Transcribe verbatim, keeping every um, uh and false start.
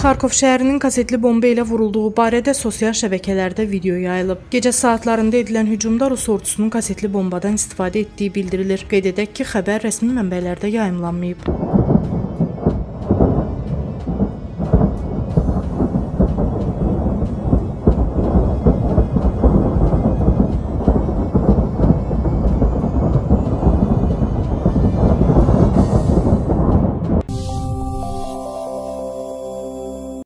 Xarkov şəhərinin kasetli bomba ilə vurulduğu barədə sosial şəbəkələrdə video yayılıb. Gecə saatlarında edilən hücumda Rus ordusunun kasetli bombadan istifadə etdiyi bildirilir. Qeyd edək ki, xəbər rəsmi mənbələrdə yayımlanmayıb.